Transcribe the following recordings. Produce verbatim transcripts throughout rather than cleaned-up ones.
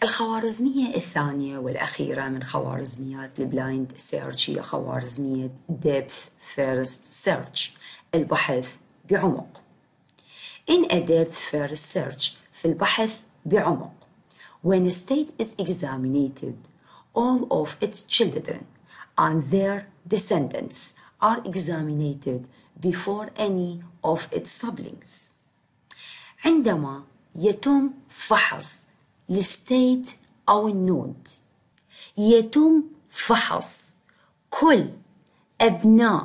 الخوارزمية الثانية والأخيرة من خوارزميات البلايند سيرش هي خوارزمية depth first search، البحث بعمق. In a depth first search، في البحث بعمق، when a state is examined, all of its children and their descendants are examined before any of its siblings. عندما يتم فحص الستيت أو النود، يتم فحص كل أبناء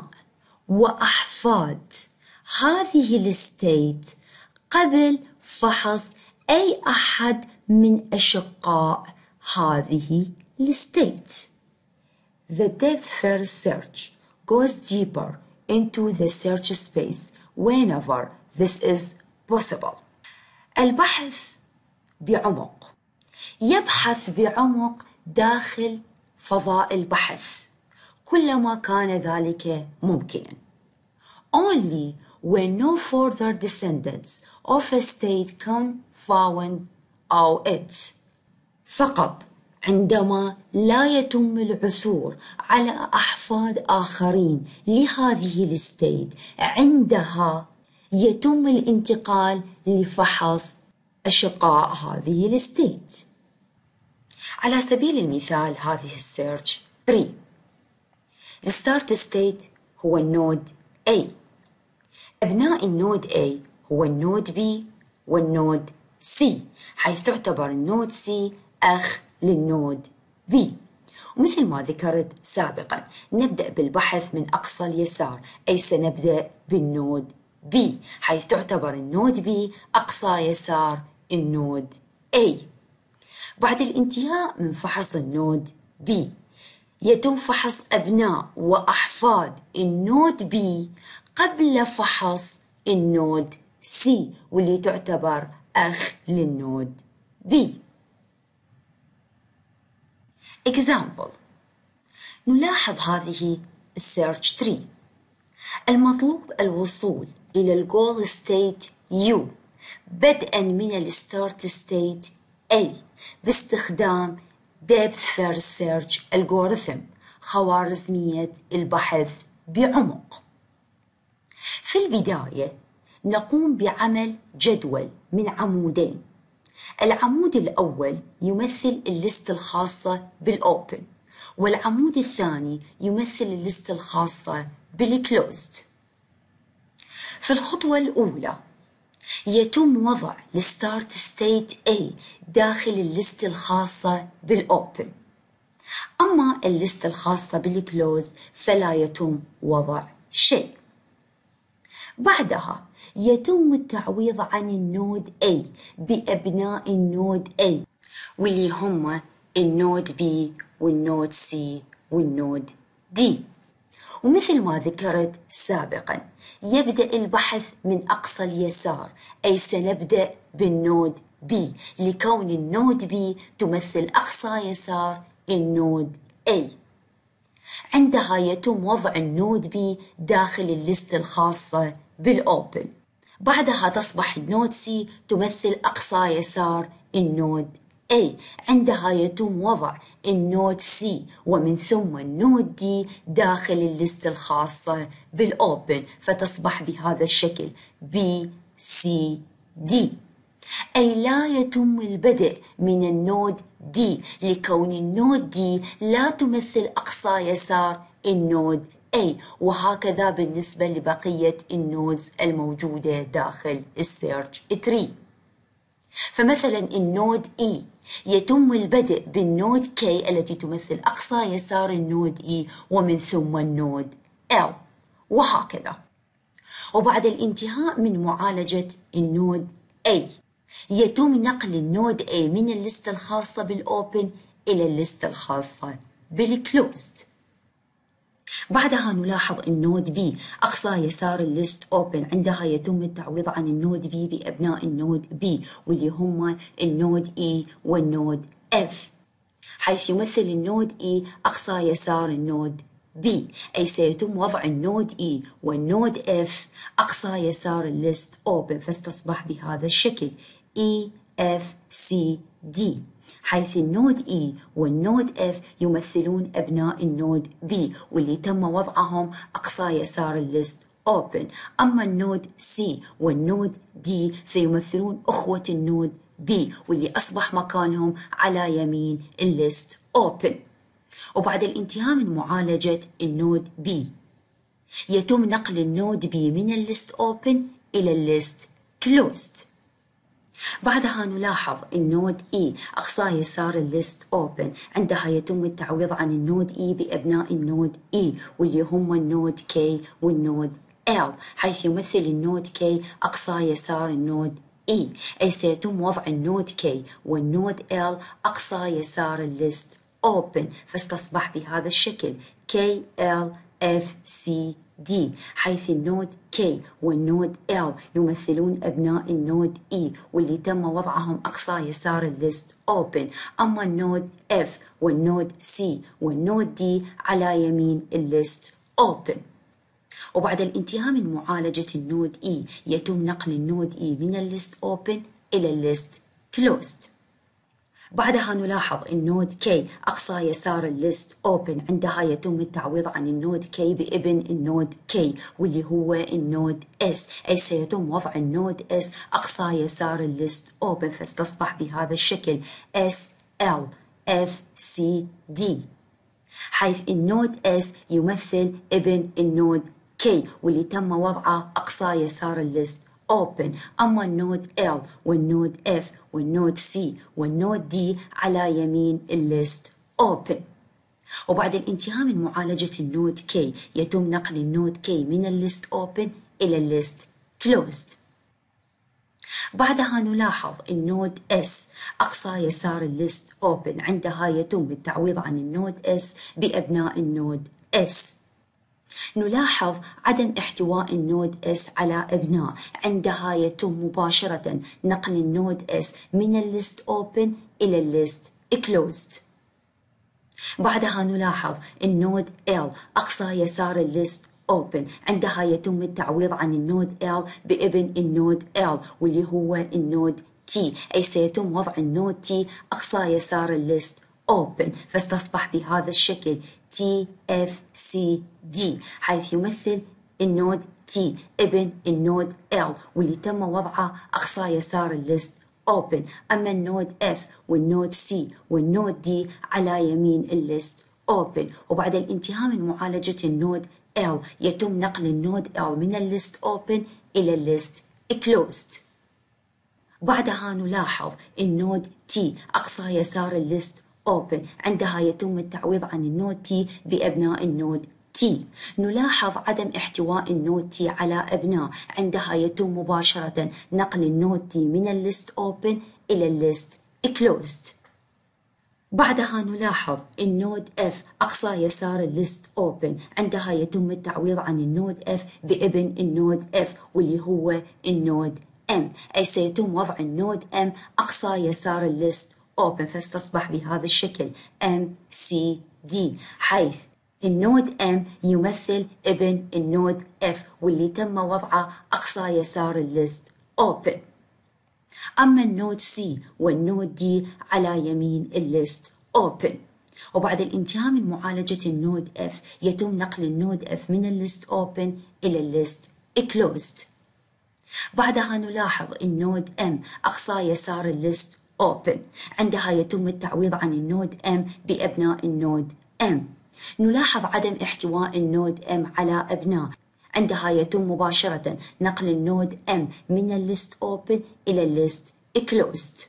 وأحفاد هذه الستيت قبل فحص أي أحد من أشقاء هذه الستيت. The depth first search goes deeper into the search space whenever this is possible. البحث بعمق يبحث بعمق داخل فضاء البحث كلما كان ذلك ممكنا. Only when no further descendants of a state can found out it. فقط عندما لا يتم العثور على أحفاد آخرين لهذه الستيت، عندها يتم الانتقال لفحص أشقاء هذه الستيت. على سبيل المثال هذه السيرش ثلاثة. الستارت ستيت هو النود A، أبناء النود A هو النود B والنود C، حيث تعتبر النود C أخ للنود B. ومثل ما ذكرت سابقا نبدأ بالبحث من أقصى اليسار، أي سنبدأ بالنود B، حيث تعتبر النود B أقصى يسار النود A. بعد الانتهاء من فحص النود B يتم فحص أبناء وأحفاد النود B قبل فحص النود C، واللي تعتبر أخ للنود B. Example، نلاحظ هذه السيرش ثلاثة. المطلوب الوصول إلى الجول ستيت U بدءا من الستارت ستيت A باستخدام depth first search algorithm، خوارزمية البحث بعمق. في البداية نقوم بعمل جدول من عمودين. العمود الأول يمثل الليست الخاصة بالأوبن، والعمود الثاني يمثل الليست الخاصة بالكلوزد. في الخطوة الأولى يتم وضع الستارت ستيت A داخل الليست الخاصة بالأوبن، أما الليست الخاصة بالكلوز فلا يتم وضع شيء. بعدها يتم التعويض عن النود A بأبناء النود A، واللي هم النود B والنود C والنود D. ومثل ما ذكرت سابقا يبدأ البحث من أقصى اليسار، أي سنبدأ بالنود B لكون النود B تمثل أقصى يسار النود A. عندها يتم وضع النود B داخل الليست الخاصة بالأوبن. بعدها تصبح النود C تمثل أقصى يسار النود A، عندها يتم وضع النود C ومن ثم النود D داخل الليست الخاصة بالأوبن، فتصبح بهذا الشكل B C D، أي لا يتم البدء من النود D لكون النود D لا تمثل أقصى يسار النود A، وهكذا بالنسبة لبقية النودز الموجودة داخل السيرش ثلاثة. فمثلا النود E يتم البدء بالنود K التي تمثل أقصى يسار النود E ومن ثم النود L، وهكذا. وبعد الانتهاء من معالجة النود A يتم نقل النود A من الليست الخاصة بالأوبن إلى الليست الخاصة بالكلوزد. بعدها نلاحظ النود B أقصى يسار الليست أوبن، عندها يتم التعويض عن النود B بأبناء النود B واللي هم النود E والنود F، حيث يمثل النود E أقصى يسار النود B، أي سيتم وضع النود E والنود F أقصى يسار الليست أوبن، فستصبح بهذا الشكل E F C D. حيث النود E والنود F يمثلون أبناء النود B واللي تم وضعهم أقصى يسار الليست open. أما النود C والنود D فيمثلون أخوة النود B واللي أصبح مكانهم على يمين الليست open. وبعد الانتهاء من معالجة النود B يتم نقل النود B من الليست open إلى الليست closed. بعدها نلاحظ النود E أقصى يسار الليست open، عندها يتم التعويض عن النود E بأبناء النود E واللي هم النود K والنود L، حيث يمثل النود K أقصى يسار النود E، أي سيتم وضع النود K والنود L أقصى يسار الليست open، فاستصبح بهذا الشكل K L F C D، حيث النود K والنود L يمثلون أبناء النود E واللي تم وضعهم أقصى يسار الليست open. أما النود F والنود C والنود D على يمين الليست open. وبعد الانتهاء من معالجة النود E يتم نقل النود E من الليست open إلى الليست closed. بعدها نلاحظ النود K أقصى يسار الليست open، عندها يتم التعويض عن النود K بابن النود K واللي هو النود S، أي سيتم وضع النود S أقصى يسار الليست open، فاستصبح بهذا الشكل S L F C D، حيث النود S يمثل ابن النود K واللي تم وضعه أقصى يسار الليست open. أما النود L والنود F والنود C والنود D على يمين الليست open. وبعد الانتهاء من معالجة النود K يتم نقل النود K من الليست open إلى الليست closed. بعدها نلاحظ النود S أقصى يسار الليست open، عندها يتم التعويض عن النود S بأبناء النود S. نلاحظ عدم احتواء النود S على أبناء، عندها يتم مباشرة نقل النود S من الليست open إلى الليست closed. بعدها نلاحظ النود L أقصى يسار الليست open، عندها يتم التعويض عن النود L بابن النود L واللي هو النود T، أي سيتم وضع النود T أقصى يسار الليست open، فاستصبح بهذا الشكل T F C D، حيث يمثل النود T ابن النود L واللي تم وضعه أقصى يسار الليست open. أما النود F والنود C والنود D على يمين الليست open. وبعد الانتهاء من معالجة النود L يتم نقل النود L من الليست open إلى الليست closed. بعدها نلاحظ النود T أقصى يسار الليست open، عندها يتم التعويض عن النود T بأبناء النود T. نلاحظ عدم احتواء النود T على أبناء، عندها يتم مباشرة نقل النود T من الليست open إلى الليست closed. بعدها نلاحظ النود F أقصى يسار الليست open، عندها يتم التعويض عن النود F بابن النود F واللي هو النود M، أي سيتم وضع النود M أقصى يسار الليست open، فاستصبح بهذا الشكل M C D، حيث النود M يمثل ابن النود F واللي تم وضعه أقصى يسار الليست open. أما النود C والنود D على يمين الليست open. وبعد الانتهاء من معالجة النود F يتم نقل النود F من الليست open إلى الليست closed. بعدها نلاحظ النود M أقصى يسار الليست open، عندها يتم التعويض عن النود M بأبناء النود M. نلاحظ عدم احتواء النود M على أبناء، عندها يتم مباشرة نقل النود M من الليست open إلى الليست closed.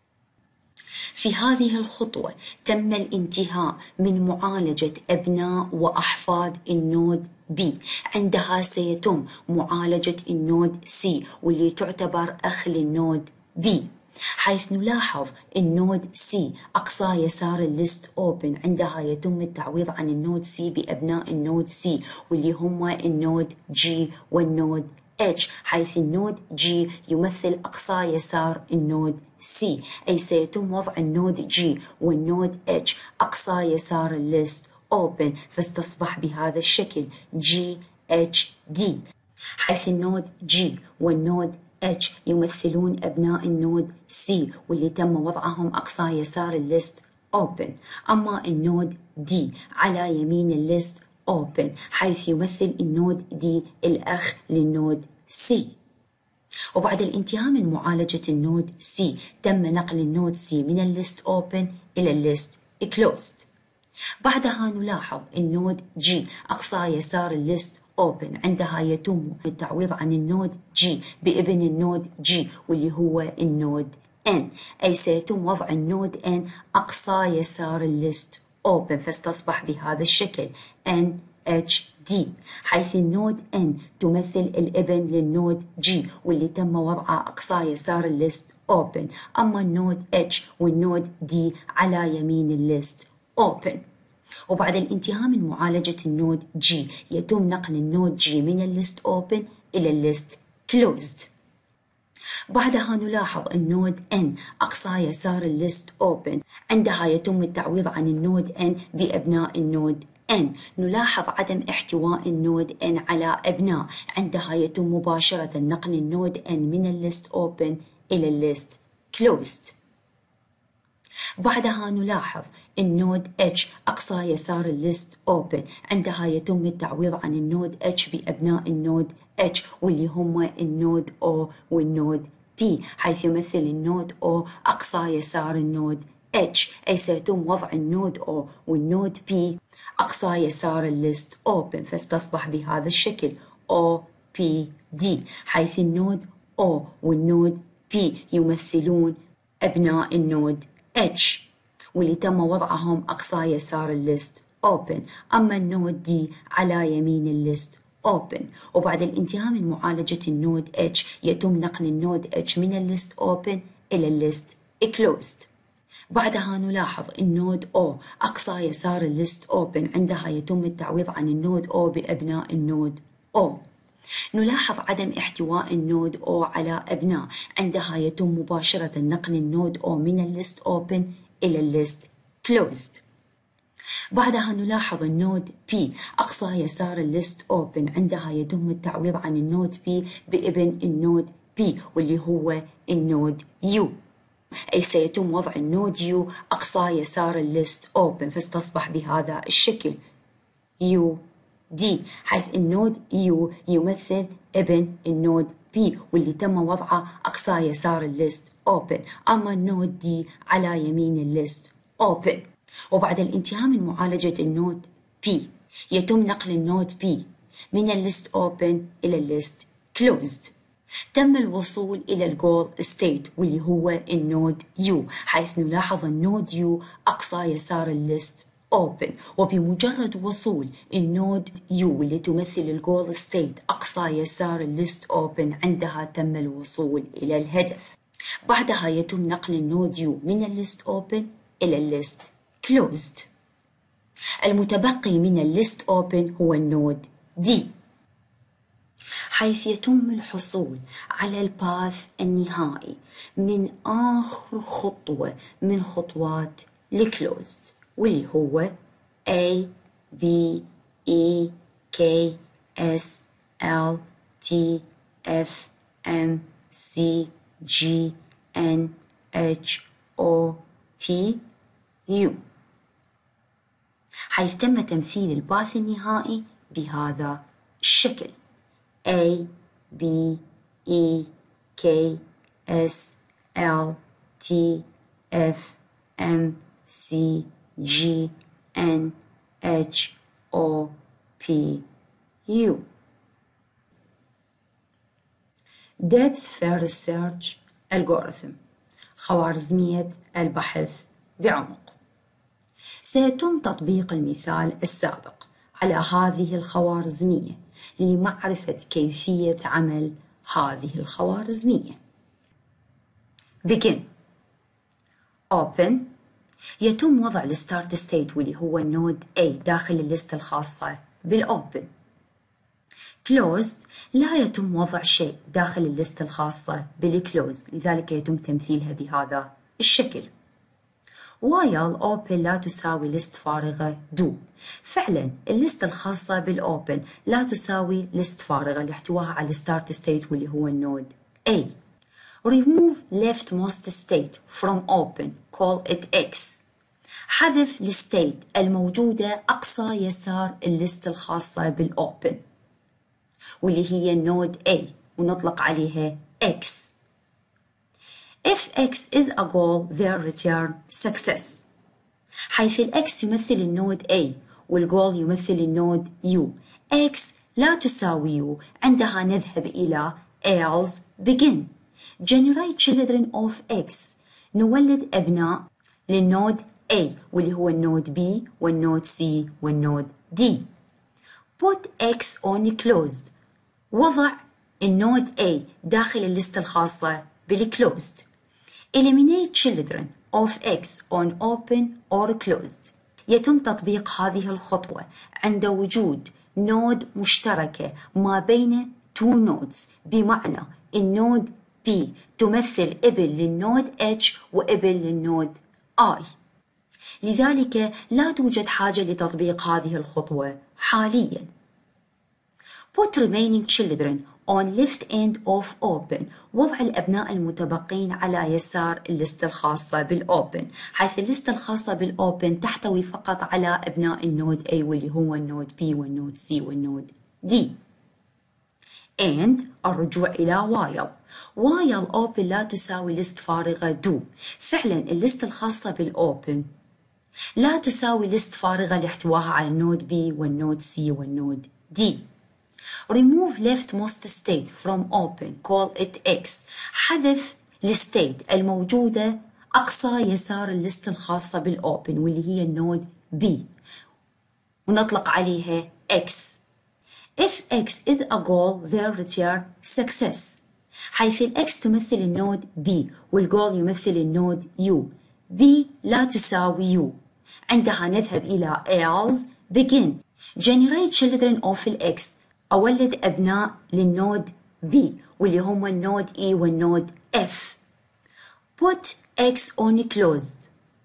في هذه الخطوة تم الانتهاء من معالجة أبناء وأحفاد النود B، عندها سيتم معالجة النود C واللي تعتبر أخ للنود B، حيث نلاحظ النود C أقصى يسار الليست open، عندها يتم التعويض عن النود C بأبناء النود C واللي هم النود G والنود H، حيث النود G يمثل أقصى يسار النود C، أي سيتم وضع النود G والنود H أقصى يسار الليست open، فاستصبح بهذا الشكل G H D، حيث النود G والنود H يمثلون أبناء النود C واللي تم وضعهم أقصى يسار الليست open. أما النود D على يمين الليست open حيث يمثل النود D الأخ للنود C. وبعد الانتهاء من معالجة النود C تم نقل النود C من الليست open إلى الليست closed. بعدها نلاحظ النود G أقصى يسار الليست open. عندها يتم التعويض عن النود G بابن النود G واللي هو النود N، أي سيتم وضع النود N أقصى يسار الليست open فستصبح بهذا الشكل N H D، حيث النود N تمثل الابن للنود G واللي تم وضعه أقصى يسار الليست open. أما النود H والنود D على يمين الليست open. وبعد الانتهاء من معالجة النود G يتم نقل النود G من الليست open إلى الليست closed. بعدها نلاحظ النود N أقصى يسار الليست open. عندها يتم التعويض عن النود N بأبناء النود N. نلاحظ عدم احتواء النود N على أبناء. عندها يتم مباشرة نقل النود N من الليست open إلى الليست closed. بعدها نلاحظ النود H أقصى يسار الليست open. عندها يتم التعويض عن النود H بأبناء النود H واللي هم النود O والنود P، حيث يمثل النود O أقصى يسار النود H، أي سيتم وضع النود O والنود P أقصى يسار الليست open فستصبح بهذا الشكل O P D، حيث النود O والنود P يمثلون أبناء النود H واللي تم وضعهم أقصى يسار الليست open. أما النود D على يمين الليست open. وبعد الانتهاء من معالجة النود H يتم نقل النود H من الليست open إلى الليست closed. بعدها نلاحظ النود O أقصى يسار الليست open. عندها يتم التعويض عن النود O بأبناء النود O. نلاحظ عدم احتواء النود O على أبناء. عندها يتم مباشرة نقل النود O من الليست open إلى الليست closed. بعدها نلاحظ النود P أقصى يسار الليست open. عندها يتم التعويض عن النود P بابن النود P واللي هو النود U، أي سيتم وضع النود U أقصى يسار الليست open فستصبح بهذا الشكل U D، حيث النود U يمثل ابن النود P واللي تم وضعه أقصى يسار الليست open. أما النود D على يمين الليست open. وبعد الانتهاء من معالجة النود P يتم نقل النود P من الليست open إلى الليست closed. تم الوصول إلى الجول ستيت واللي هو النود U، حيث نلاحظ النود U أقصى يسار الليست open. وبمجرد وصول النود U اللي تمثل الجول ستيت أقصى يسار الليست open عندها تم الوصول إلى الهدف. بعدها يتم نقل النود U من الليست open إلى الليست closed. المتبقي من الليست open هو النود D، حيث يتم الحصول على الباث النهائي من آخر خطوة من خطوات الكلوزد واللي هو A B E K S L T F M C G N H O P U، حيث تم تمثيل الباث النهائي بهذا الشكل A B E K S L T F M C G N H O P U. Depth First Search Algorithm، خوارزمية البحث بعمق. سيتم تطبيق المثال السابق على هذه الخوارزمية لمعرفة كيفية عمل هذه الخوارزمية. Begin. Open. يتم وضع الستارت ستيت واللي هو النود A داخل الليست الخاصة بالأوبن. Closed. لا يتم وضع شيء داخل الليست الخاصة بالكلوز، لذلك يتم تمثيلها بهذا الشكل. while open لا تساوي ليست فارغة do. فعلا الليست الخاصة بالopen لا تساوي ليست فارغة لاحتواها على الستارت ستيت واللي هو النود A. Remove leftmost state from open, call it X. حذف الستيت الموجودة أقصى يسار الليست الخاصة بالأوبن واللي هي النود A ونطلق عليها X. If X is a goal, then return success. حيث ال X يمثل النود A والجول يمثل النود U. X لا تساوي U، عندها نذهب إلى else begin. Generate children of X. نولد أبناء للنود A واللي هو النود B والنود C والنود D. Put X on closed. وضع النود A داخل الليست الخاصة بالclosed. Eliminate children of X on open or closed. يتم تطبيق هذه الخطوة عند وجود نود مشتركة ما بين two nodes، بمعنى النود B تمثل ابن للنود H وابن للنود I. لذلك لا توجد حاجة لتطبيق هذه الخطوة حالياً. Put remaining children on left end of open. وضع الأبناء المتبقين على يسار الليست الخاصة بالأوبن، حيث الليست الخاصة بالأوبن تحتوي فقط على أبناء النود A واللي هو النود B والنود C والنود D. and الرجوع إلى while. while open لا تساوي ليست فارغة do. فعلا الليست الخاصة بالأوبن لا تساوي ليست فارغة لاحتواها على النود B والنود C والنود D. Remove leftmost state from open, call it X. حذف الستيت الموجودة أقصى يسار الليست الخاصة بالأوبن واللي هي النود B ونطلق عليها X. If X is a goal, then return success. حيث ال X تمثل النود B والجول يمثل النود U. B لا تساوي U، عندها نذهب إلى else begin. Generate children of ال X. أولد أبناء للنود B واللي هم النود E والنود F. Put X on closed.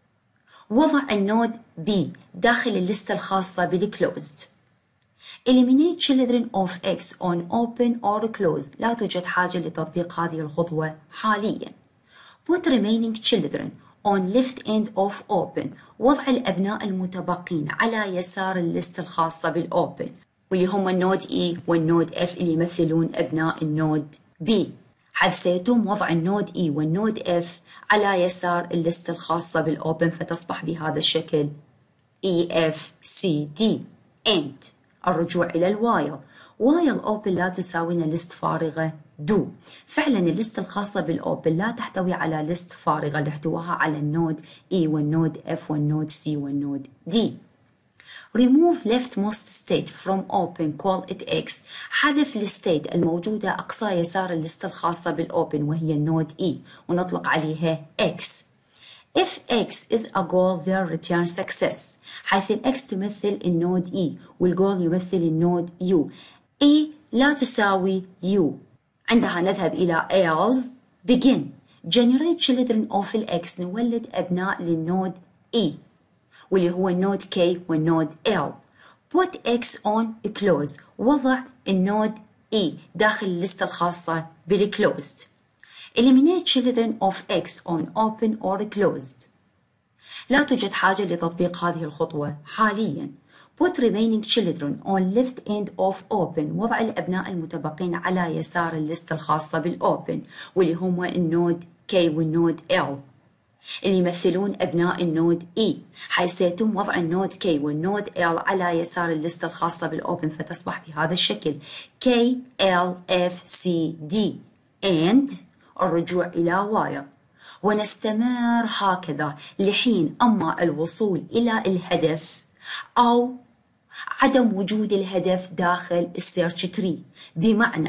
وضع النود B داخل الليستة الخاصة بالclosed. Eliminate children of X on open or closed. لا توجد حاجة لتطبيق هذه الخطوة حالياً. Put remaining children on left end of open. وضع الأبناء المتبقين على يسار الليستة الخاصة بالأوبن واللي هم النود E والنود F اللي يمثلون أبناء النود B، حيث سيتم وضع النود E والنود F على يسار الليست الخاصة بالأوبن فتصبح بهذا الشكل E F C D. and الرجوع إلى الوايل. وايل أوبن لا تساوينا ليست فارغة do. فعلا الليست الخاصة بالأوبن لا تحتوي على ليست فارغة لاحتواها على النود E والنود F والنود C والنود D. Remove leftmost state from open, call it X. حذف الستيت الموجودة أقصى يسار الليست الخاصة بالأوبن وهي النود E ونطلق عليها X. If X is a goal, then return success. حيث ال X تمثل النود E والجول يمثل النود U. E لا تساوي U، عندها نذهب إلى else begin. Generate children of ال X. نولد أبناء للنود E واللي هو النود K والنود L. Put X on close. وضع النود E داخل الليستة الخاصة بالclosed. Eliminate children of X on open or closed. لا توجد حاجة لتطبيق هذه الخطوة حالياً. Put remaining children on left end of open. وضع الأبناء المتبقين على يسار الليستة الخاصة بالأوبن واللي هم النود K والنود L اللي يمثلون أبناء النود E، حيث سيتم وضع النود K والنود L على يسار الليستة الخاصة بالأوبن فتتصبح بهذا الشكل K L F C D. and الرجوع إلى وايل. ونستمر هكذا لحين أما الوصول إلى الهدف أو عدم وجود الهدف داخل السيرش تري. بمعنى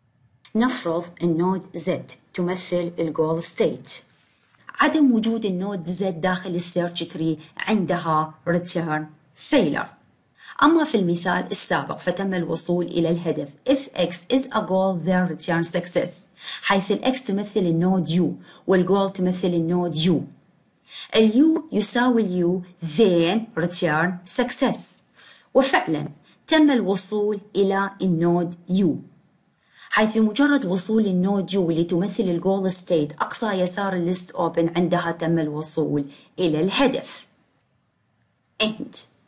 نفرض النود Z تمثل الجول ستيت، عدم وجود النود Z داخل السيرش تري عندها return failure. أما في المثال السابق فتم الوصول إلى الهدف. If X is a goal, then return success. حيث ال X تمثل النود U والجول تمثل النود U. ال U يساوي ال U then return success. وفعلا تم الوصول إلى النود U. حيث بمجرد وصول النود يو اللي تمثل الجول ستيت أقصى يسار الليست أوبن عندها تم الوصول إلى الهدف. end